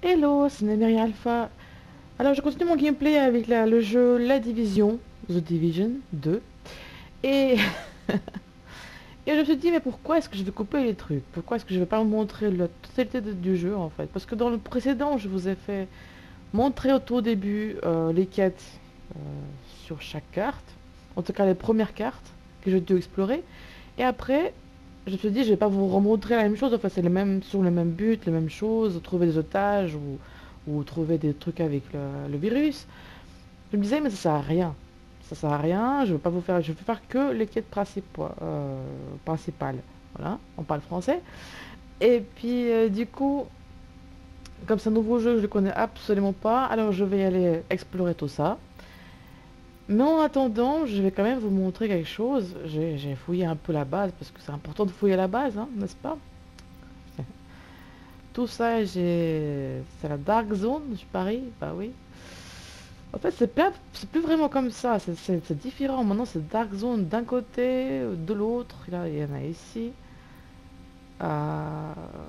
Hello, c'est Nemeria Alpha. Alors, je continue mon gameplay avec le jeu La Division, The Division 2. Et, et je me suis dit, mais pourquoi est-ce que je vais couper les trucs? Pourquoi est-ce que je vais pas vous montrer la totalité du jeu en fait? Parce que dans le précédent, je vous ai fait montrer au tout début les quêtes euh, sur chaque carte. En tout cas, les premières cartes que j'ai dû explorer. Et après, je me suis dit, je vais pas vous remontrer la même chose. Enfin, c'est les mêmes, sur le même but, les mêmes choses, trouver des otages ou trouver des trucs avec le virus. Je me disais, mais ça sert à rien. Ça sert à rien, je veux pas vous faire, je veux faire que les quêtes principales. Voilà, on parle français. Et puis, du coup, comme c'est un nouveau jeu, je le connais absolument pas, alors je vais y aller explorer tout ça. Mais en attendant, je vais quand même vous montrer quelque chose. J'ai fouillé un peu la base, parce que c'est important de fouiller la base, hein, n'est-ce pas? Tout ça, c'est la Dark Zone, je parie. Bah oui. En fait, c'est plus vraiment comme ça. C'est différent. Maintenant, c'est Dark Zone d'un côté, de l'autre. Là, il y en a ici. Euh,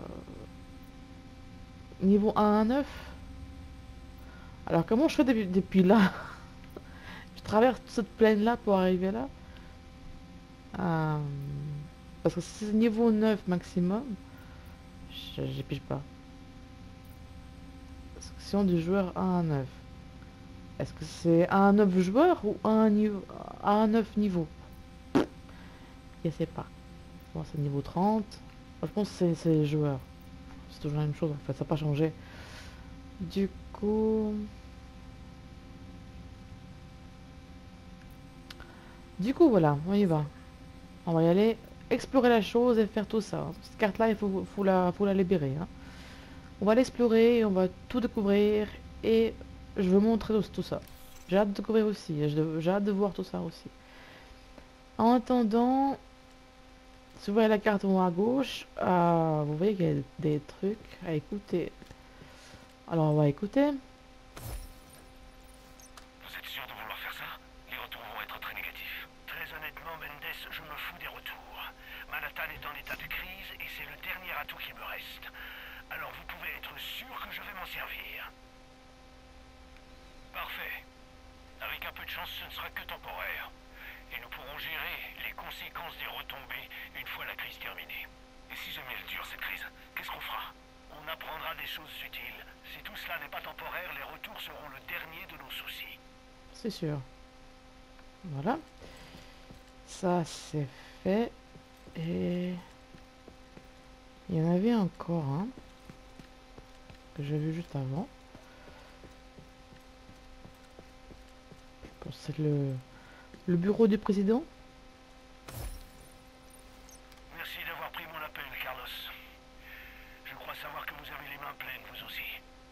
Niveau 1 à 9. Alors, comment je fais depuis là? Je traverse toute cette plaine-là pour arriver là. Euh, Parce que si c'est niveau 9 maximum, j'y pige pas. Section du joueur 1 à 9. Est-ce que c'est 1 à 9 joueurs ou 1 à 9 niveaux? Je sais pas. Bon, c'est niveau 30. Moi, je pense que c'est les joueurs. C'est toujours la même chose en fait, ça n'a pas changé. Du coup... Du coup, voilà, on y va. On va y aller explorer la chose et faire tout ça. Cette carte-là, faut la libérer, hein. On va l'explorer, on va tout découvrir et je veux montrer tout ça. J'ai hâte de découvrir aussi, j'ai hâte de voir tout ça aussi. En attendant, si vous voyez la carte en haut à gauche, vous voyez qu'il y a des trucs à écouter. Alors on va écouter. Vous êtes sûr de vouloir faire ça? Les retours vont être très négatifs. Très honnêtement, Mendes, je me fous des retours. Manhattan est en état de crise et c'est le dernier atout qui me reste. Alors vous pouvez être sûr que je vais m'en servir. Parfait. Avec un peu de chance, ce ne sera que temporaire. Et nous pourrons gérer les conséquences des retombées une fois la crise terminée. Et si jamais elle dure, cette crise, qu'est-ce qu'on fera? On apprendra des choses utiles. Si tout cela n'est pas temporaire, les retours seront le dernier de nos soucis. C'est sûr. Voilà. Ça c'est fait. Et il y en avait encore un que j'ai vu juste avant. Je pense que c'est le bureau du président. Merci d'avoir pris mon appel, Carlos. Je crois savoir que vous avez les mains pleines, vous aussi.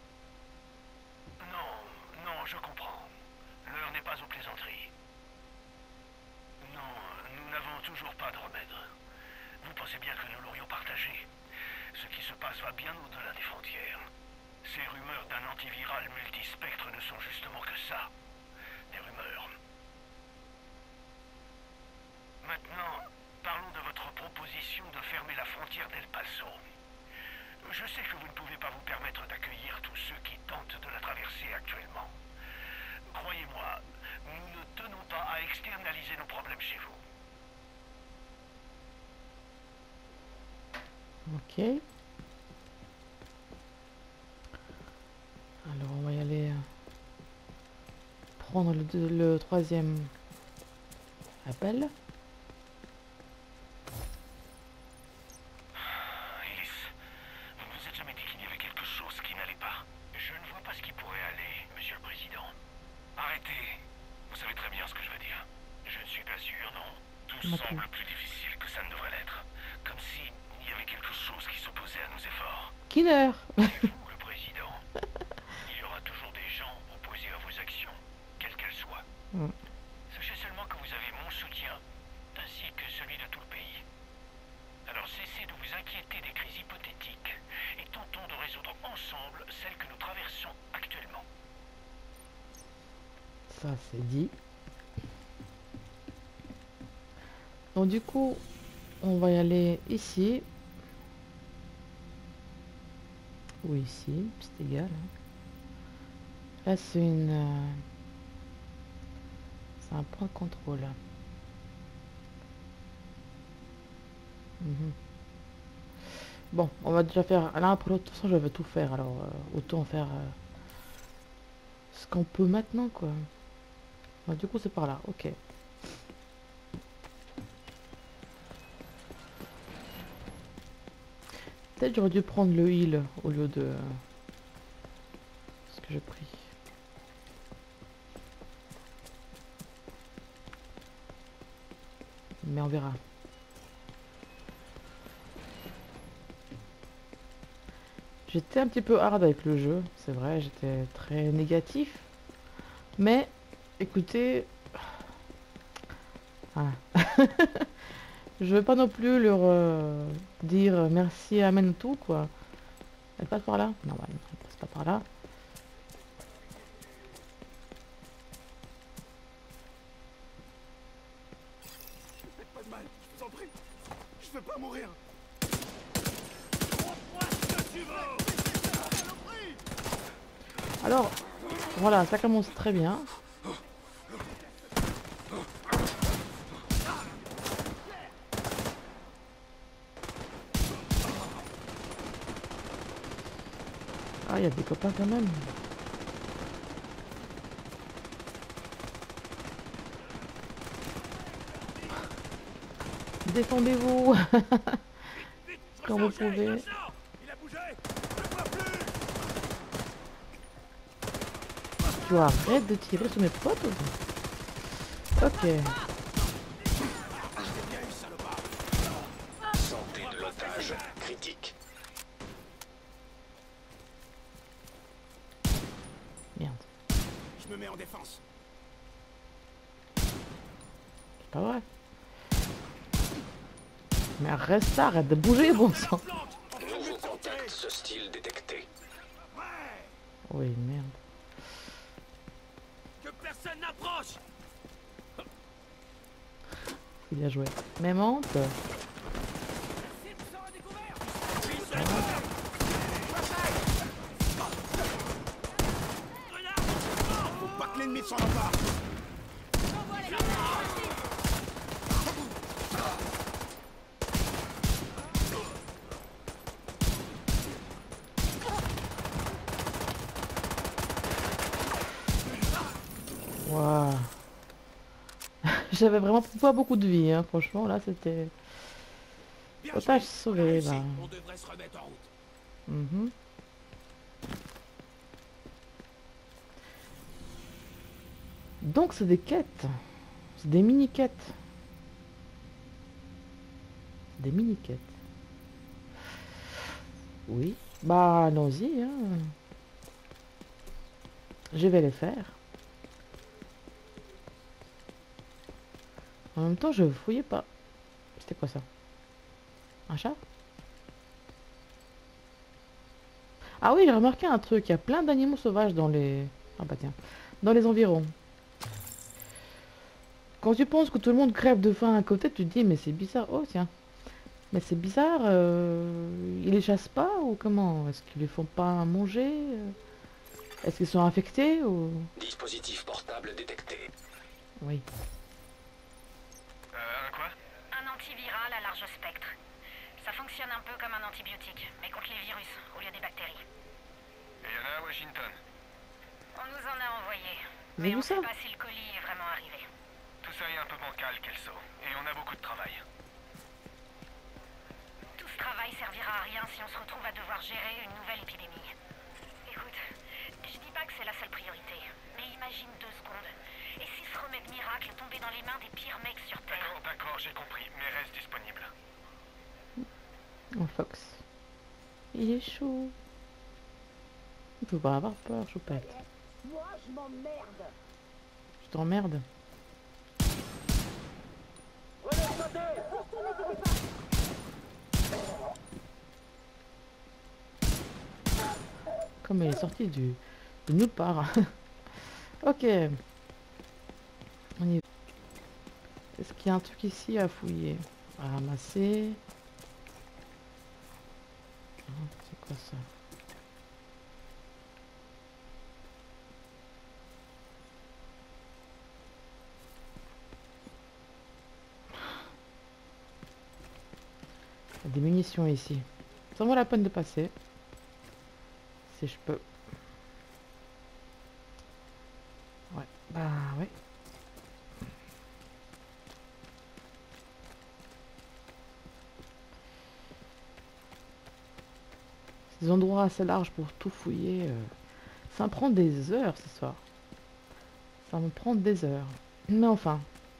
Non, non, je comprends. L'heure n'est pas aux plaisanteries. Non, nous n'avons toujours pas de remède. Vous pensez bien que nous l'aurions partagé. Ce qui se passe va bien au-delà des frontières. Ces rumeurs d'un antiviral multispectre ne sont justement que ça. Des rumeurs. Maintenant, parlons de votre proposition de fermer la frontière d'El Paso. Je sais que vous ne pouvez pas vous permettre d'accueillir tous ceux qui tentent de la traverser actuellement. Croyez-moi, nous ne tenons pas à externaliser nos problèmes chez vous. Ok. Alors on va y aller prendre le troisième appel. Ellis, vous ne vous êtes jamais dit qu'il y avait quelque chose qui n'allait pas. Je ne vois pas ce qui pourrait aller, Monsieur le Président. Arrêtez. Vous savez très bien ce que je veux dire. Je ne suis pas sûr, non. Tout semble plus difficile que ça ne devrait l'être. Comme si il y avait quelque chose qui s'opposait à nos efforts. Killer. C'est vous, le Président. Il y aura toujours des gens opposés à vos actions, quelles qu'elles soient. Mm. Sachez seulement que vous avez mon soutien, ainsi que celui de tout le pays. Alors cessez de vous inquiéter des crises hypothétiques et tentons de résoudre ensemble celles que nous traversons actuellement. Ça c'est dit. Donc du coup, on va y aller ici. Ou ici, c'est égal. Hein. Là, c'est une... c'est un point de contrôle. Mhm. Bon, on va déjà faire l'un après l'autre. De toute façon, je vais tout faire. Alors, autant faire ce qu'on peut maintenant, quoi. Bah, du coup, c'est par là. Ok. Peut-être j'aurais dû prendre le heal au lieu de ce que j'ai pris. Mais on verra. J'étais un petit peu hard avec le jeu, c'est vrai, j'étais très négatif. Mais, écoutez... Voilà. Je vais pas non plus leur dire merci, amen tout, quoi. Elle passe par là? Non, elle passe pas par là. Faites pas de mal, je vous en prie. Je veux pas mourir. Alors, voilà, ça commence très bien. Ah, il y a des copains quand même. Défendez-vous quand vous pouvez. Il a bougé. Je vois plus. Tu arrêtes de tirer sur mes potes aussi. Ok. Santé de l'otage critique. Merde. Je me mets en défense. C'est pas vrai. Mais reste là, arrête de bouger, bon sang. Nouveau contact, ce style détecté. Oui, merde. Que personne n'approche. C'est bien joué. Même honte. Faut pas que l'ennemi s'en empare. Waouh. J'avais vraiment pas beaucoup de vie, hein. Franchement, là, c'était... Otage sauvé, là. On devrait se remettre en route. Mhm. Donc, c'est des quêtes. C'est des mini-quêtes. Des mini-quêtes. Oui. Bah, allons-y, hein. Je vais les faire. En même temps, je fouillais pas. C'était quoi ça? Un chat? Ah oui, j'ai remarqué un truc. Il y a plein d'animaux sauvages dans les... Ah bah tiens. Dans les environs. Quand tu penses que tout le monde crève de faim à côté, tu te dis, mais c'est bizarre. Oh tiens. Mais c'est bizarre. Ils les chassent pas ou comment? Est-ce qu'ils les font pas manger? Est-ce qu'ils sont infectés ou... Dispositif portable détecté. Oui. Quoi? Un antiviral à large spectre. Ça fonctionne un peu comme un antibiotique, mais contre les virus, au lieu des bactéries. Et y'en a à Washington. On nous en a envoyé, Vous mais avez on vu sait ça? pas si le colis est vraiment arrivé. Tout ça est un peu bancal, Kelso. Et on a beaucoup de travail. Tout ce travail servira à rien si on se retrouve à devoir gérer une nouvelle épidémie. Écoute, je dis pas que c'est la seule priorité, mais imagine 2 secondes. Et si ce remède miracle tombait dans les mains des pires mecs sur Terre? D'accord, j'ai compris. Mais reste disponible. Un fox. Il est chaud. Il faut pas avoir peur, choupette. Moi, je m'emmerde. Je t'emmerde. Comme elle est sortie de nulle part. Ok. On y va. Est-ce qu'il y a un truc ici à fouiller? À ramasser. Ah, c'est quoi ça? des munitions ici. Ça vaut la peine de passer. Si je peux. Ouais, bah ouais. Des endroits assez larges pour tout fouiller. Ça me prend des heures ce soir. Ça me prend des heures. Mais enfin.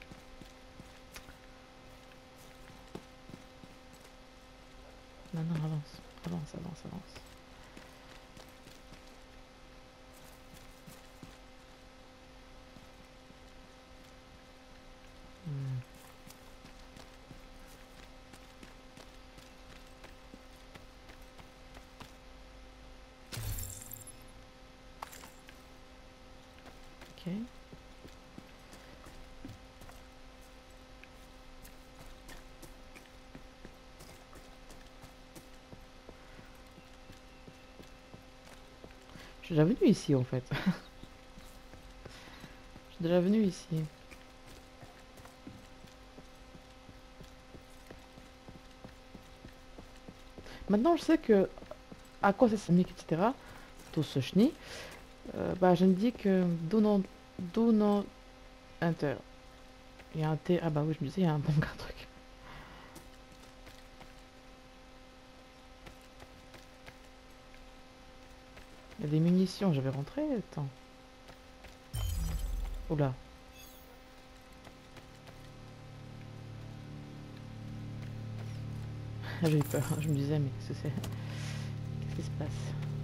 Non, non, avance. Avance, avance, avance. Hmm. Ok. Je suis déjà venu ici en fait. Je suis déjà venu ici. Maintenant je sais que à quoi ça s'applique, etc. Tout ce chenille. Bah je me dis que do not enter. Il y a un T. Ah bah oui, je me disais, il y a un bon un truc. Il y a des munitions, je vais rentrer. Attends. Oula. J'ai eu peur. Je me disais, mais qu'est-ce que c'est? Qu'est-ce qui se passe?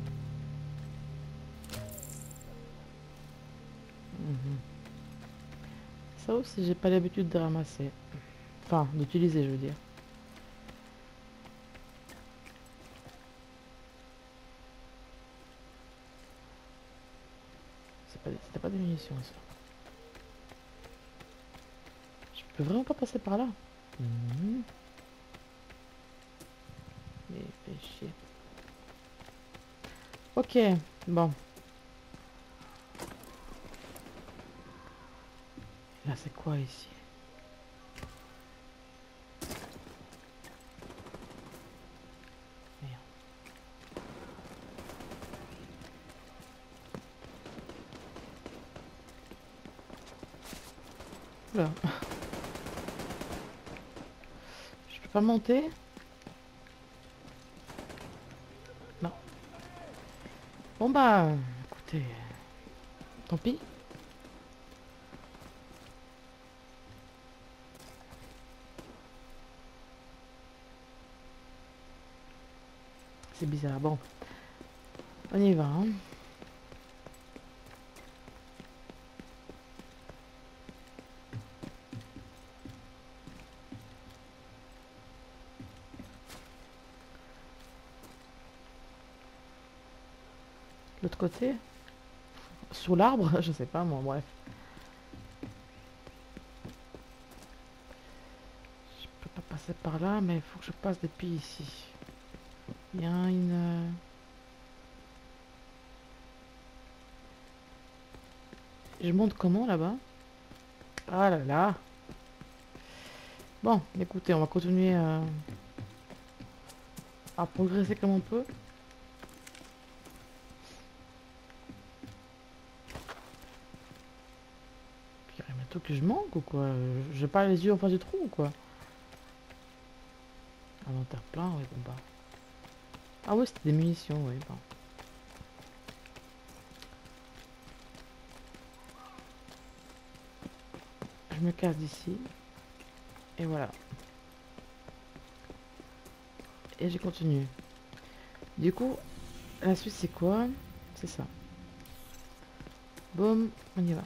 Mhm. Ça aussi, j'ai pas l'habitude de ramasser. Enfin, d'utiliser, je veux dire. C'était pas des munitions, ça. Je peux vraiment pas passer par là. Mhm. Mais fais chier. Ok, bon. Là, c'est quoi ici? Merde. Oula. Je peux pas monter? Non. Bon bah, écoutez, tant pis. C'est bizarre. Bon, on y va. Hein. L'autre côté? Sous l'arbre? Je sais pas moi, bref. Je peux pas passer par là, mais il faut que je passe depuis ici. Il y a une... Je monte comment là-bas? Ah là là! Bon, écoutez, on va continuer à progresser comme on peut. Puis il y a un truc que je manque ou quoi? J'ai pas les yeux en face du trou ou quoi? Inventaire plein, ouais, bon bah. Ah ouais, c'était des munitions, oui, bon. Je me casse d'ici. Et voilà. Et j'ai continué. Du coup, la suite c'est quoi? C'est ça. Boum, on y va.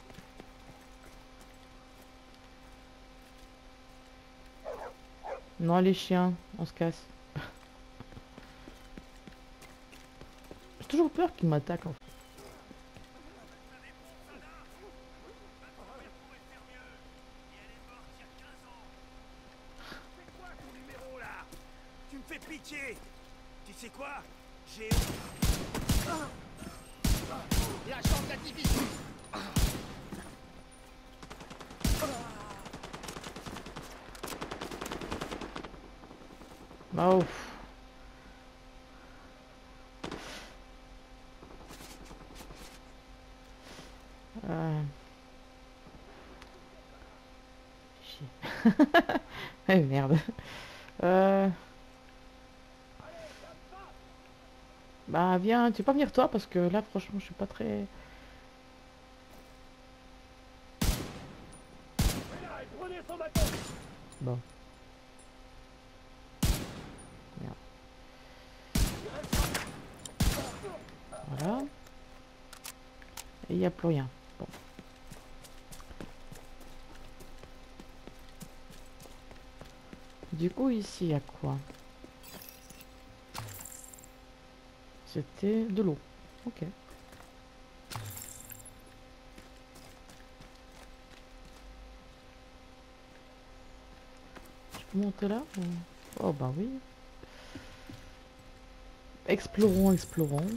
Non, les chiens, on se casse. J'ai toujours peur qu'ils m'attaquent en fait. C'est quoi ton numéro là? Tu me fais pitié. Tu sais quoi? J'ai... L'agent de la division. Bah ouf. Chier. Eh merde. Euh... Bah viens, tu peux pas venir toi parce que là franchement je suis pas très... Bon. Merde. Voilà. Et il n'y a plus rien. Bon. Du coup ici il y a quoi? C'était de l'eau. Ok. Je peux monter là ou... Oh bah oui. Explorons, explorons.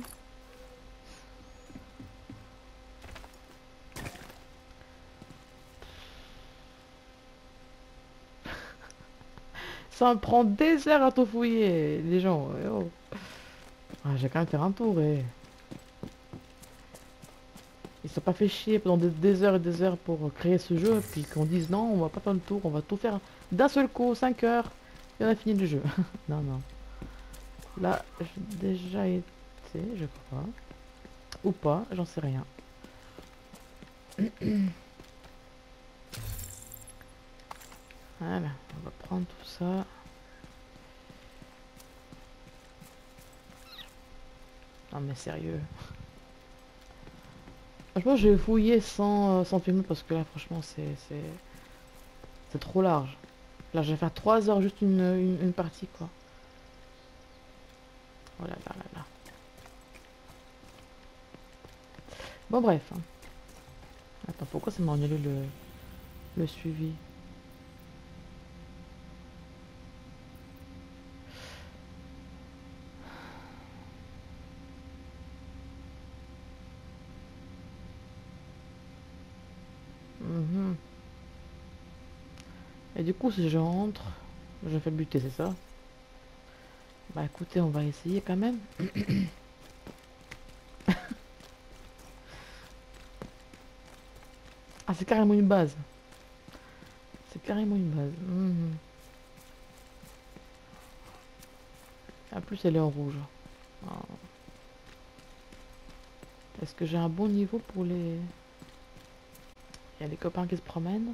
Ça me prend des heures à tout fouiller, les gens. Oh. Ah, j'ai quand même faire un tour et... Ils sont pas fait chier pendant des heures et des heures pour créer ce jeu, puis qu'on dise non, on va pas faire le tour, on va tout faire d'un seul coup, 5 heures, et on a fini le jeu. Non, non. Là, j'ai déjà été, je crois. Ou pas, j'en sais rien. Voilà, on va prendre tout ça. Non mais sérieux. Franchement, je vais fouiller sans filmer parce que là, franchement, c'est trop large. Là, je vais faire 3 heures juste une partie, quoi. Oh là là là là. Bon, bref. Hein. Attends, pourquoi ça m'a annulé le suivi? Mhm. Et du coup, si je rentre, je fais buter, c'est ça? Bah écoutez, on va essayer quand même. Ah, c'est carrément une base. C'est carrément une base. Mhm. En plus, elle est en rouge. Oh. Est-ce que j'ai un bon niveau pour les... Il y a des copains qui se promènent.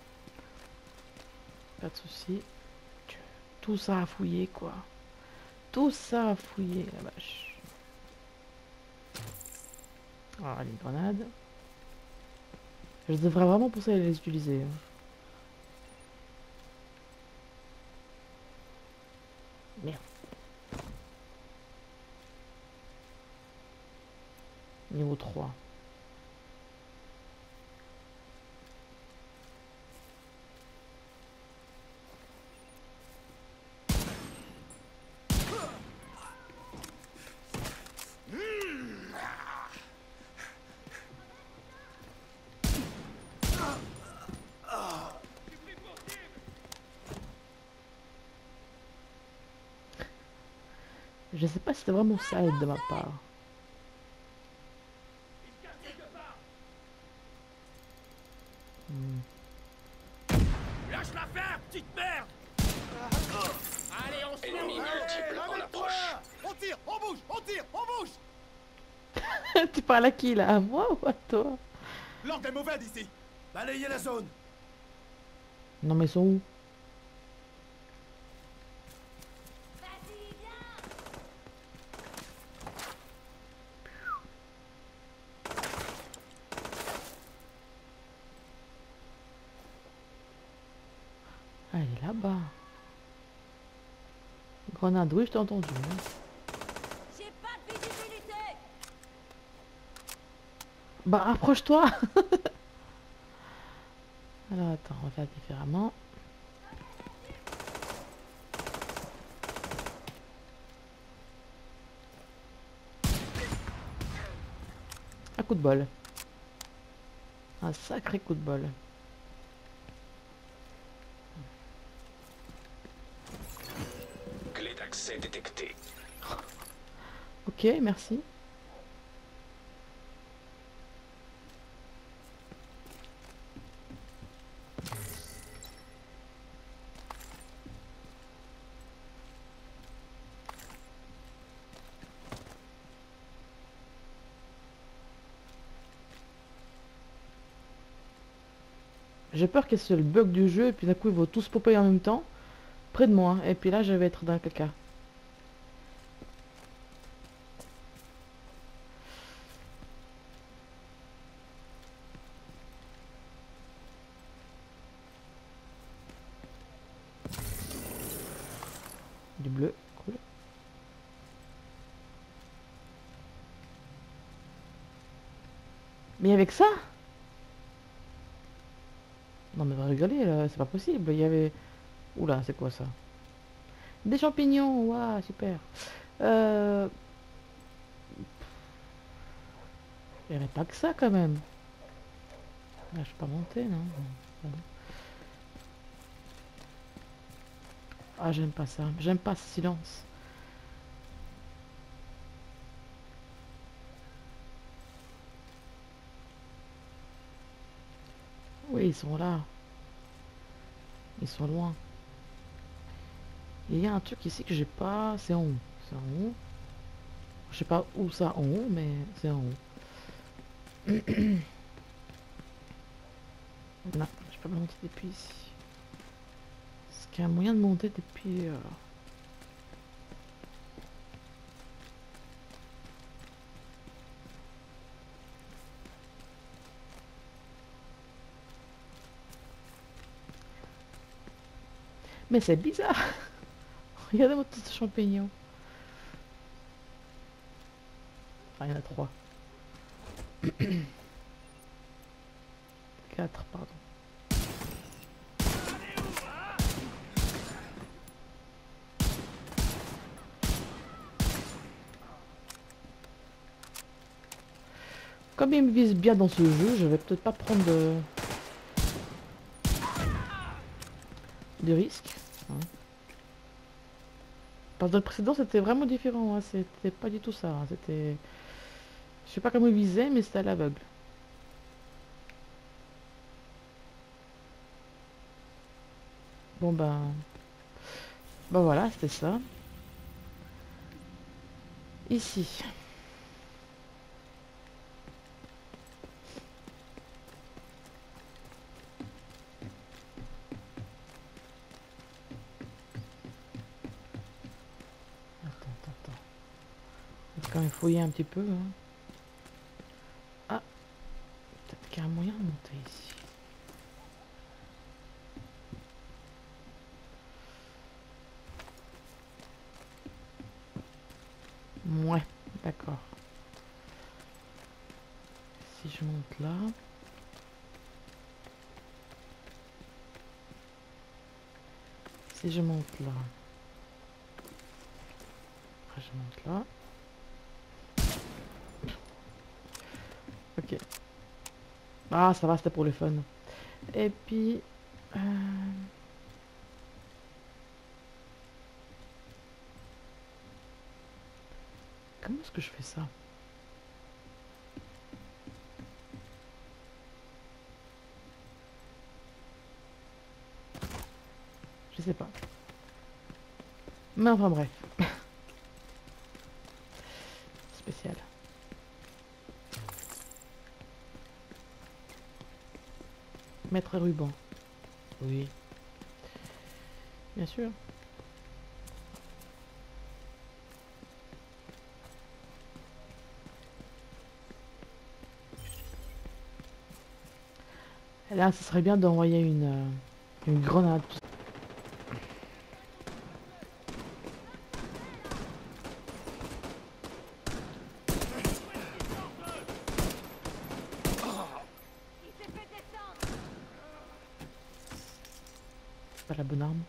Pas de soucis. Tout ça à fouiller, quoi. Tout ça à fouiller, la vache. Ah, les grenades. Je devrais vraiment penser à les utiliser. Hein. Merde. Niveau 3. Je sais pas si c'était vraiment ça de ma part. Lâche l'affaire, petite merde! Allez, on se Ennemi met. multiple en approche. On tire, on bouge, on tire, on bouge! Tu parles à qui là? À moi ou à toi? L'ordre est mauvais d'ici. Balayez la zone. Non mais ils sont où? Ah, elle est là-bas. Grenade, oui, je t'ai entendu. Hein. J'ai pas de visibilité. Bah, rapproche-toi. Alors, attends, on va faire différemment. Un coup de bol. Un sacré coup de bol. Clé Ok, merci. J'ai peur que c'est le bug du jeu et puis d'un coup ils vont tous popper en même temps près de moi et puis là je vais être dans le caca. Du bleu, cool. Mais avec ça? Non mais va rigoler là, c'est pas possible. Il y avait... Oula, c'est quoi ça? Des champignons, waouh, super. Euh... Il n'y avait pas que ça quand même. Là, je peux pas monter, non? Non. Ah, j'aime pas ça. J'aime pas ce silence. Oui, ils sont là. Ils sont loin. Il y a un truc ici que j'ai pas. C'est en haut. C'est en haut. Je sais pas où ça en haut, mais c'est en haut. Non, je peux pas monter depuis ici. Est-ce qu'il y a un moyen de monter depuis... Mais c'est bizarre. Regardez-moi tous ces champignons. Enfin, il y en a 3. 4, pardon. Comme il me vise bien dans ce jeu, je vais peut-être pas prendre de risques. Hein. Parce que le précédent, c'était vraiment différent. Hein. C'était pas du tout ça. Hein. C'était... Je sais pas comment il visait, mais c'était à l'aveugle. Bon ben... Ben voilà, c'était ça. Ici. Attends. Il faut quand même fouiller un petit peu. Hein. Ah, peut-être qu'il y a un moyen de monter ici. Ouais, d'accord. Si je monte là... Si je monte là... Après je monte là... Ok. Ah, ça va, c'était pour le fun. Et puis... Comment est-ce que je fais ça? Je sais pas. Mais enfin bref. Spécial. Mettre ruban. Oui. Bien sûr. Et là, ce serait bien d'envoyer une grenade. Il s'est fait descendre. C'est pas la bonne arme.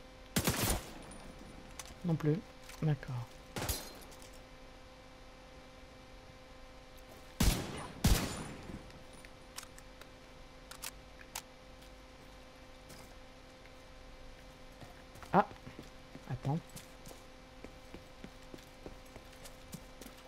Non plus. D'accord. Ah. Attends.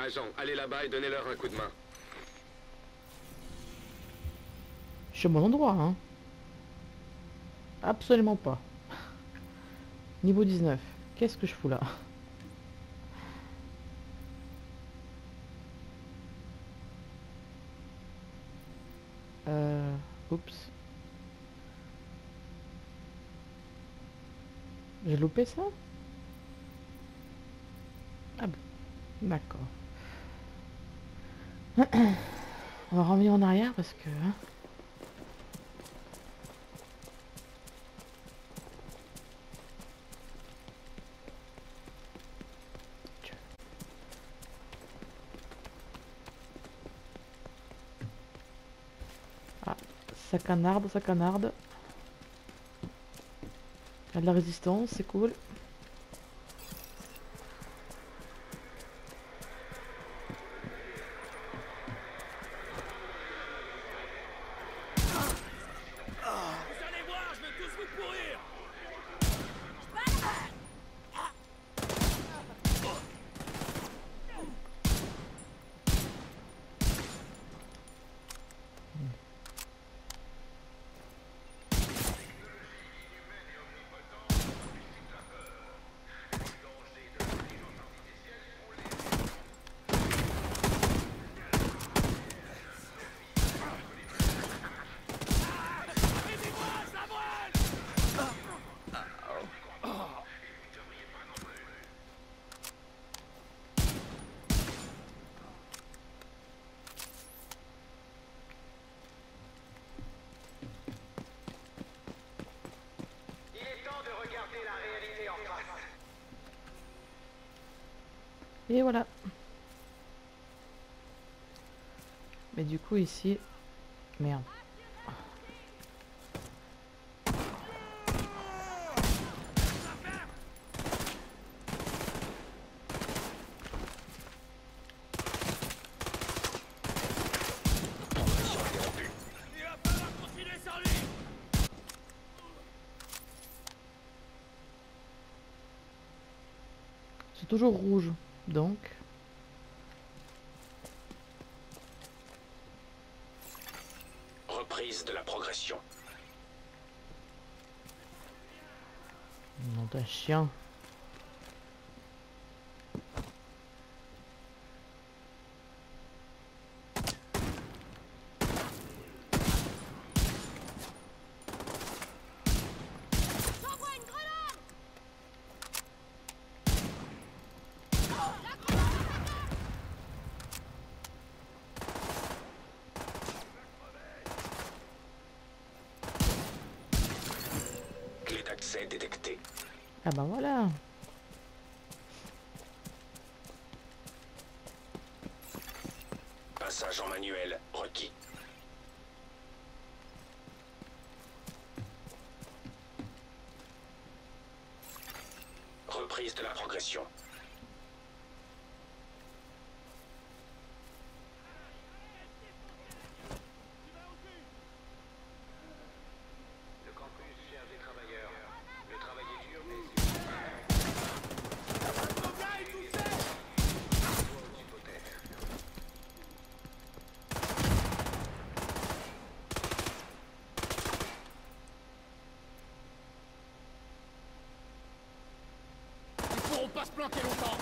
agent, allez là-bas et donnez-leur un coup de main. Je suis au bon endroit, hein. Absolument pas. Niveau 19. Qu'est-ce que je fous là? Oups. J'ai loupé ça? Ah bon. D'accord. On va revenir en arrière parce que... hein. Ah, ça canarde, ça canarde. Il y a de la résistance, c'est cool. Vous allez voir, je vais tous vous pourrir. Il est temps de regarder la réalité en face. Et voilà. Mais du coup ici... Merde. Il va falloir continuer sans lui. C'est toujours rouge. Donc... Reprise de la progression. Nom d'un chien. J'envoie une grenade. Clé d'accès détectée. Ah bah voilà. Passage en manuel requis. Reprise de la progression. Le campus cherche des travailleurs. Le travail est dur, mais Ils pourront pas se planquer longtemps.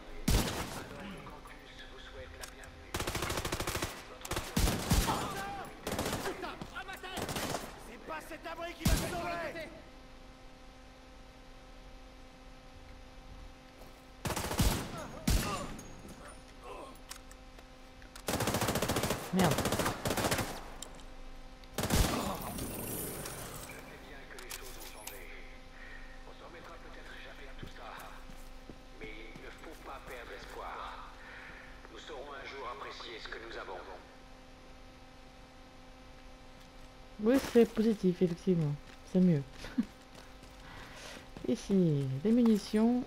vous souhaite la bienvenue. Putain, à ma tête. C'est pas cet abri qui va me sauver. Merde. C'est bien que les choses ont changé. On s'en remettra peut-être jamais à tout ça. Mais il ne faut pas perdre espoir. Nous saurons un jour apprécier ce que nous avons. Oui, c'est positif, effectivement. C'est mieux. Ici, des munitions.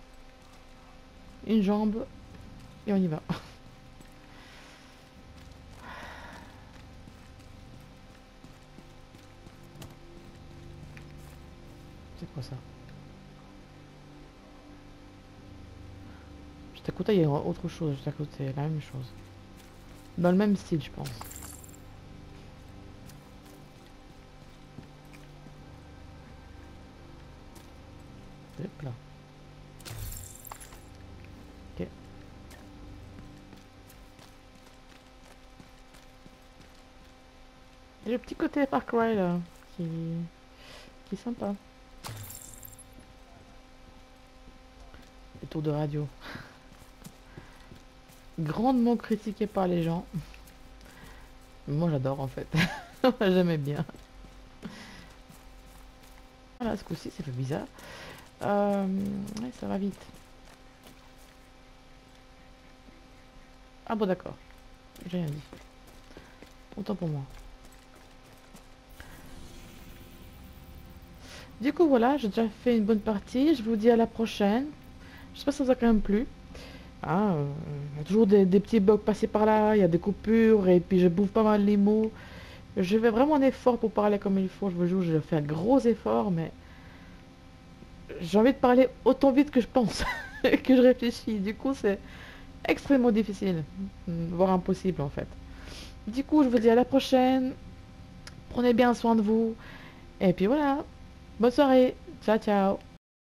Une jambe. Et on y va. C'est quoi ça? à côté, il y a autre chose juste à côté, la même chose. Dans le même style, je pense. Hop là. Ok. Et le petit côté Far Cry là, qui est sympa. Les tours de radio. Grandement critiqué par les gens. Moi j'adore en fait. J'aimais bien. Voilà, ce coup-ci, ça fait bizarre. Ouais, ça va vite. Ah bon, d'accord. J'ai rien dit. Autant pour moi. Du coup, voilà, j'ai déjà fait une bonne partie. Je vous dis à la prochaine. J'espère que ça vous a quand même plu. Ah, y a toujours des petits bugs passés par là. Il y a des coupures. Et puis, je bouffe pas mal les mots. Je fais vraiment un effort pour parler comme il faut. Je vous jure, je fais un gros effort, mais j'ai envie de parler autant vite que je pense, que je réfléchis. Du coup, c'est extrêmement difficile, voire impossible en fait. Du coup, je vous dis à la prochaine. Prenez bien soin de vous. Et puis voilà. Bonne soirée. Ciao, ciao.